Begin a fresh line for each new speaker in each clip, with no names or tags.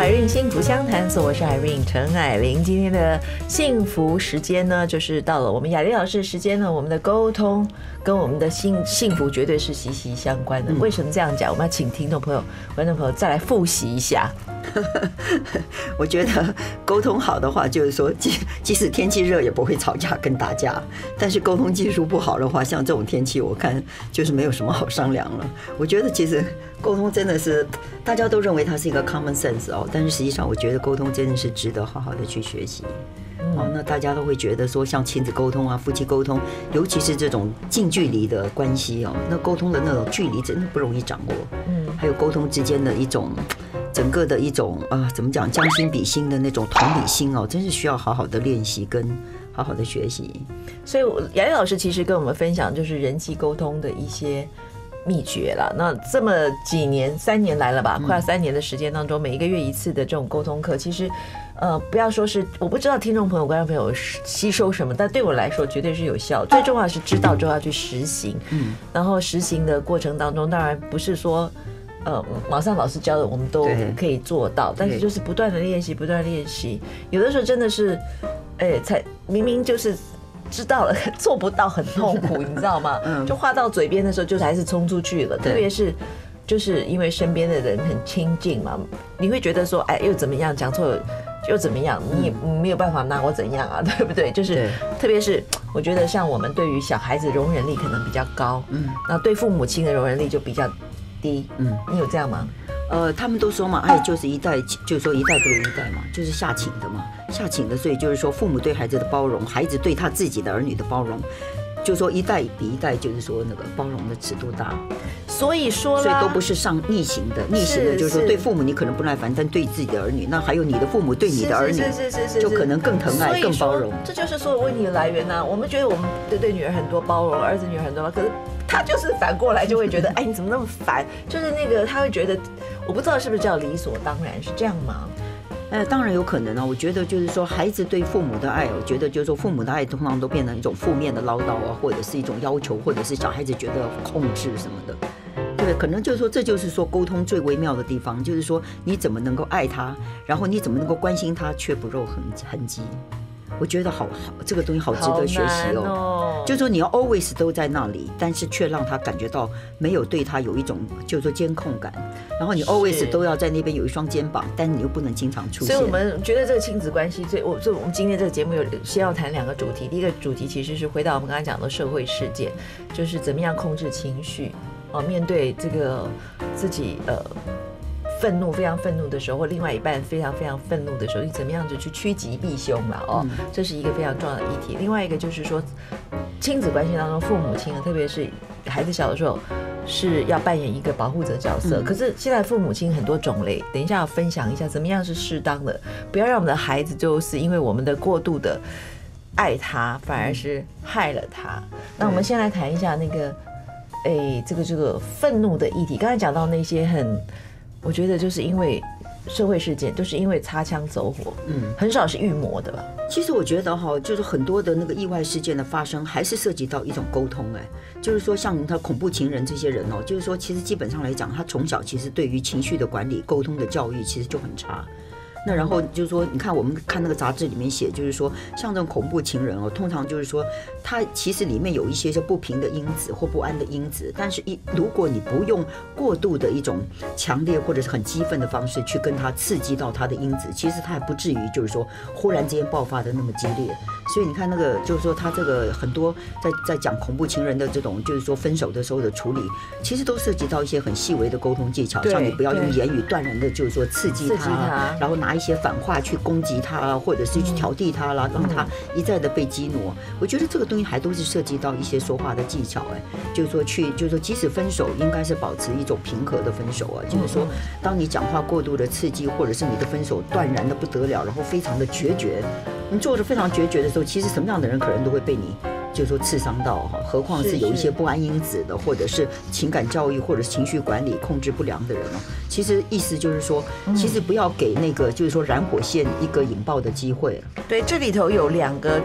Irene 幸福相谈所，我是 Irene 陈藹玲。今天的幸福时间呢，就是到了我们雅丽老师的时间呢。我们的沟通跟我们的幸福绝对是息息相关的。为什么这样讲？我们要请听众朋友、观众朋友再来复习一下。
我觉得沟通好的话，就是说即使天气热也不会吵架跟打架，但是沟通技术不好的话，像这种天气我看就是没有什么好商量了。我觉得其实沟通真的是大家都认为它是一个 common sense 哦，但是实际上我觉得沟通真的是值得好好的去学习。那大家都会觉得说，像亲子沟通啊、夫妻沟通，尤其是这种近距离的关系哦，那沟通的那种距离真的不容易掌握。还有沟通之间的一种整个的一种怎么讲，将心比心的那种同理心哦，真是需要好好的练习跟好好的学习。
所以雅丽老师其实跟我们分享就是人际沟通的一些秘诀啦。那这么几年，3年来了吧，快要3年的时间当中，每一个月一次的这种沟通课，其实不要说是我不知道听众朋友、观众朋友吸收什么，但对我来说绝对是有效。最重要是知道之后要去实行。然后实行的过程当中，当然不是说马上老师教的我们都可以做到，但是就是不断的练习，不断练习。有的时候真的是，才明明就是知道了，做不到，很痛苦，你知道吗？就话到嘴边的时候，就还是冲出去了。特别是就是因为身边的人很亲近嘛，你会觉得说，又怎么样，讲错又怎么样，你没有办法拿我怎样啊，对不对？就是特别是我觉得像我们对于小孩子容忍力可能比较高，那对父母亲的容忍力就比较低。你有这样吗？
他们都说嘛，爱就是一代，就是说一代不如一代嘛，就是下请的嘛，下请的，所以就是说父母对孩子的包容，孩子对他自己的儿女的包容，就是说一代比一代，就是说那个包容的尺度大。
所以说，
所以都不是上逆行的，逆行的就是说对父母你可能不耐烦，但对自己的儿女，那还有你的父母对你的儿女，就可能更疼爱、更包容。
这就是所有问题的来源啊！我们觉得我们对女儿很多包容，儿子女儿很多包容，可是他就是反过来就会觉得，你怎么那么烦？就是那个他会觉得，我不知道是不是叫理所当然，是这样吗？
当然有可能啊。我觉得就是说，孩子对父母的爱，我觉得就是说，父母的爱通常都变成一种负面的唠叨啊，或者是一种要求，或者是小孩子觉得控制什么的。对，可能就是说，这就是说沟通最微妙的地方，就是说你怎么能够爱他，然后你怎么能够关心他，却不露痕迹。我觉得好，这个东西好值得学习哦。就是说你要 always 都在那里，但是却让他感觉到没有对他有一种就是说监控感。然后你 always 都要在那边有一双肩膀，但你又不能经常出现。
所以我们觉得这个亲子关系，我们今天这个节目有先要谈2个主题。第一个主题其实是回到我们刚才讲的社会事件，就是怎么样控制情绪面对这个自己愤怒非常愤怒的时候，或另外一半非常非常愤怒的时候，你怎么样子去趋吉避凶了这是一个非常重要的议题。另外一个就是说，亲子关系当中，父母亲特别是孩子小的时候，是要扮演一个保护者角色。可是现在父母亲很多种类，等一下要分享一下怎么样是适当的，不要让我们的孩子就是因为我们的过度的爱他，反而是害了他。那我们先来谈一下那个这个愤怒的议题。刚才讲到那些我觉得就是因为社会事件，都是因为擦枪走火，很少是预谋的吧。
其实我觉得就是很多的那个意外事件的发生，还是涉及到一种沟通。就是说像他恐怖情人这些人就是说其实基本上来讲，他从小其实对于情绪的管理、沟通的教育其实就很差。那然后就是说，你看我们看那个杂志里面写，就是说像这种恐怖情人通常就是说他其实里面有一些就不平的因子或不安的因子，但是如果你不用过度的一种强烈或者是很激愤的方式去跟他刺激到他的因子，其实他还不至于就是说忽然之间爆发的那么激烈。所以你看那个就是说他这个很多在讲恐怖情人的这种就是说分手的时候的处理，其实都涉及到一些很细微的沟通技巧，像你不要用言语断然的就是说刺激他，然后拿一些反话去攻击他，或者是去挑剔他啦，让他一再的被激怒。我觉得这个东西还都是涉及到一些说话的技巧。就是说即使分手应该是保持一种平和的分手就是说当你讲话过度的刺激，或者是你的分手断然的不得了，然后非常的决绝，你做着非常决绝的时候，其实什么样的人可能都会被你就是说刺伤到何况是有一些不安因子的，或者是情感教育或者是情绪管理控制不良的人其实意思就是说，其实不要给那个就是说燃火线一个引爆的机会。
对，这里头有两个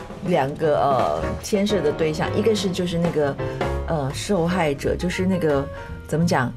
牵涉的对象，一个是就是那个受害者，就是那个怎么讲，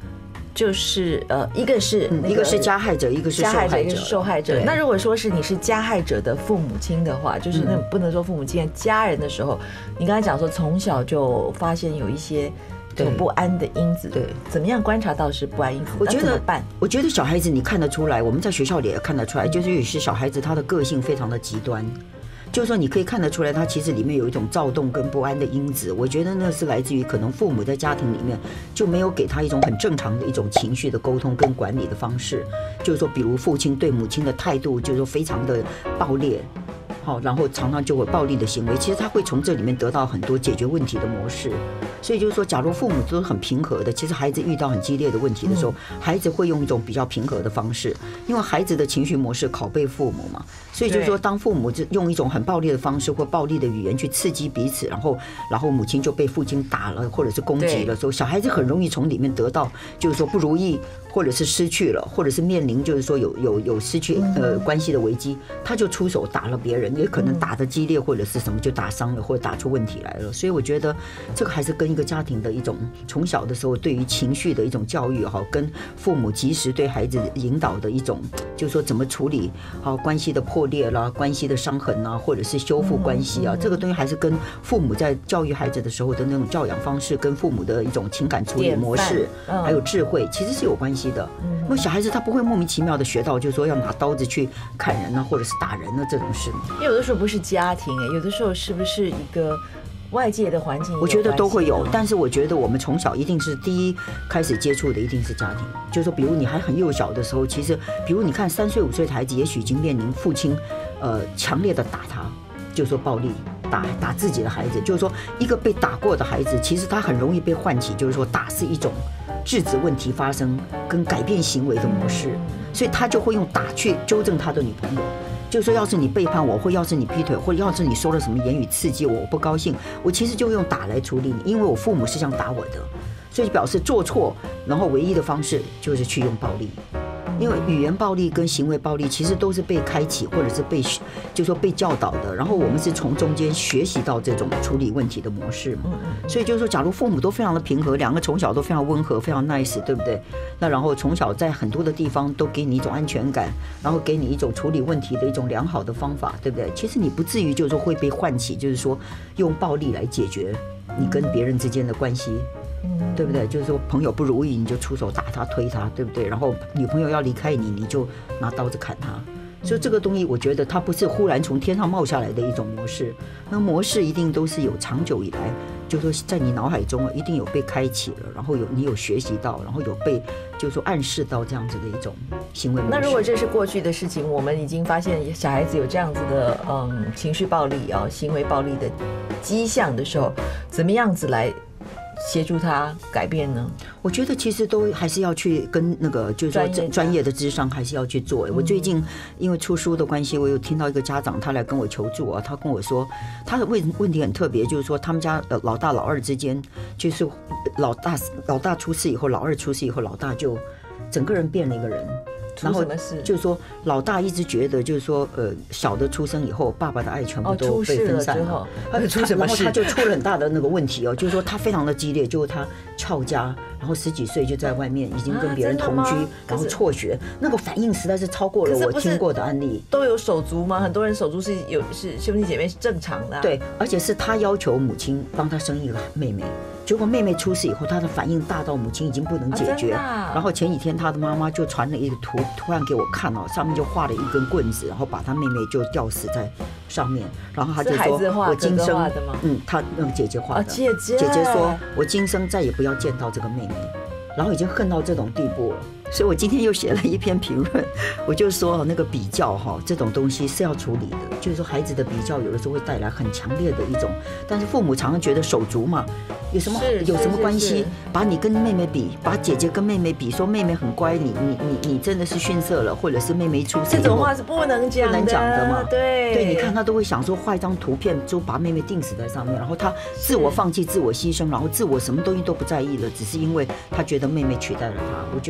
就是一个是
一个是加害者，一个是受害者，
一个是受害者。那如果说是你是加害者的父母亲的话，就是那不能说父母亲，家人的时候，你刚才讲说从小就发现有一些有不安的因子，对，怎么样观察到是不安因子？
我觉得
怎么办？
我觉得小孩子你看得出来，我们在学校里也看得出来，就是有些小孩子他的个性非常的极端。就是说，你可以看得出来，他其实里面有一种躁动跟不安的因子。我觉得那是来自于可能父母在家庭里面就没有给他一种很正常的一种情绪的沟通跟管理的方式。就是说，比如父亲对母亲的态度，就是说非常的暴烈。好，然后常常就会暴力的行为，其实他会从这里面得到很多解决问题的模式。所以就是说，假如父母都是很平和的，其实孩子遇到很激烈的问题的时候，孩子会用一种比较平和的方式，因为孩子的情绪模式拷贝父母嘛。所以就是说，当父母就用一种很暴力的方式或暴力的语言去刺激彼此，然后母亲就被父亲打了或者是攻击了，所以小孩子很容易从里面得到就是说不如意，或者是失去了，或者是面临就是说有失去关系的危机，他就出手打了别人，也可能打得激烈或者是什么就打伤了或者打出问题来了。所以我觉得这个还是跟一个家庭的一种从小的时候对于情绪的一种教育哈，跟父母及时对孩子引导的一种，就是说怎么处理好关系的破裂啦、关系的伤痕啊，或者是修复关系啊，这个东西还是跟父母在教育孩子的时候的那种教养方式，跟父母的一种情感处理模式，还有智慧，其实是有关系的。因为小孩子他不会莫名其妙的学到，就是说要拿刀子去砍人啊，或者是打人啊这种事。
因为有的时候不是家庭有的时候是不是一个外界的环境？
我觉得都会有，但是我觉得我们从小一定是第一开始接触的一定是家庭。就是说，比如你还很幼小的时候，其实比如你看3岁5岁的孩子，也许已经面临父亲强烈的打他，就是说暴力打自己的孩子。就是说，一个被打过的孩子，其实他很容易被唤起，就是说打是一种制止问题发生跟改变行为的模式，所以他就会用打去纠正他的女朋友。就是说，要是你背叛我，或要是你劈腿，或要是你说了什么言语刺激我，我不高兴，我其实就会用打来处理你，因为我父母是想打我的，所以表示做错，然后唯一的方式就是去用暴力。因为语言暴力跟行为暴力其实都是被开启或者是就是说被教导的，然后我们是从中间学习到这种处理问题的模式嘛。所以就是说，假如父母都非常的平和，两个从小都非常温和，非常 nice， 对不对？那然后从小在很多的地方都给你一种安全感，然后给你一种处理问题的一种良好的方法，对不对？其实你不至于就是说会被唤起，就是说用暴力来解决你跟别人之间的关系。对不对？就是说朋友不如意，你就出手打他、推他，对不对？然后女朋友要离开你，你就拿刀子砍他。所以这个东西，我觉得它不是忽然从天上冒下来的一种模式，那模式一定都是有长久以来，就是说在你脑海中一定有被开启了，然后你有学习到，然后有被就是说暗示到这样子的一种行为模式。
那如果这是过去的事情，我们已经发现小孩子有这样子的情绪暴力行为暴力的迹象的时候，怎么样子来协助他改变呢？
我觉得其实都还是要去跟那个就是说专业的諮商还是要去做。我最近因为出书的关系，我有听到一个家长他来跟我求助他跟我说他的问题很特别，就是说他们家老大老二之间，就是老大出事以后，老二出事以后，老大就整个人变了一个人。然后就是说，老大一直觉得就是说，小的出生以后，爸爸的爱全部都被分散了。然后他就出了很大的那个问题就是说他非常的激烈，就是他翘家，然后10几岁就在外面已经跟别人同居，然后辍学，那个反应实在是超过了我听过的案例。
都有手足吗？很多人手足是兄弟姐妹是正常的。
对，而且是他要求母亲帮他生一个妹妹。结果妹妹出事以后，他的反应大到母亲已经不能解决。然后前几天他的妈妈就传了一个图案给我看上面就画了一根棍子，然后把他妹妹就吊死在上面。然后他就说：“我今生，他那个姐姐画的，姐姐说我今生再也不要见到这个妹妹。”然后已经恨到这种地步了。所以我今天又写了一篇评论，我就说那个比较这种东西是要处理的，就是说孩子的比较有的时候会带来很强烈的一种，但是父母常常觉得手足嘛，有什么关系？把你跟妹妹比，把姐姐跟妹妹比，说妹妹很乖，你真的是逊色了，或者是妹妹出事，
这种话是不能讲的
嘛？对，你看他都会想说画一张图片，就把妹妹钉死在上面，然后他自我放弃、自我牺牲，然后自我什么东西都不在意了，只是因为他觉得妹妹取代了他。我觉得这个反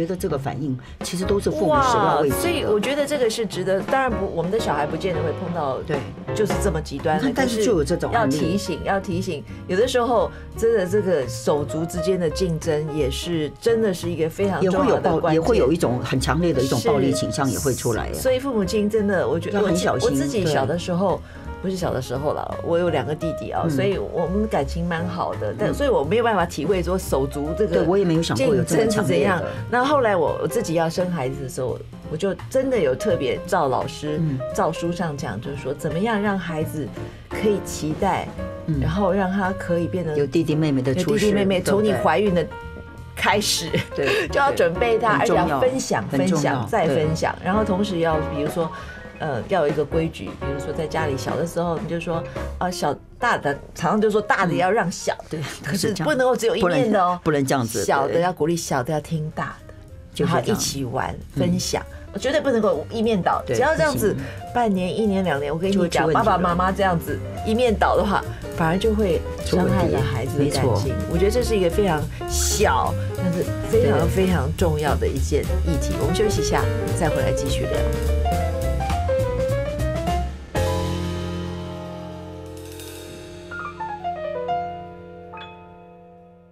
反应，其实都是父母始料未及的。
所以我觉得这个是值得，当然不，我们的小孩不见得会碰到，
对，
就是这么极端的。
但是就有这种
要提醒，有的时候真的这个手足之间的竞争也是真的是一个非常重要的关键，
也会有一种很强烈的一种暴力倾向也会出来。
所以父母亲真的，我觉得
很小心。
我自己小的时候。不是小的时候了，我有2个弟弟啊，所以我们感情蛮好的，但所以我没有办法体会说手足这个，
对我也没有想过有这么强烈的。
怎样？那后来我自己要生孩子的时候，我就真的有特别照老师照书上讲，就是说怎么样让孩子可以期待，然后让他可以变得
有弟弟妹妹的出世，
弟弟妹妹从你怀孕的开始，
对，
就要准备他，而且要分享再分享，然后同时要比如说。要有一个规矩，比如说在家里小的时候，你就说小大的常常就说大的要让小，
对，
可是不能够只有一面的哦，
不能这样子，
小的要鼓励小的要听大的，然后一起玩分享，我绝对不能够一面倒，只要这样子半年、1年、2年，我跟你讲，爸爸妈妈这样子一面倒的话，反而就会伤害了孩子的感情。我觉得这是一个非常小，但是非常非常重要的一件议题。我们休息一下，再回来继续聊。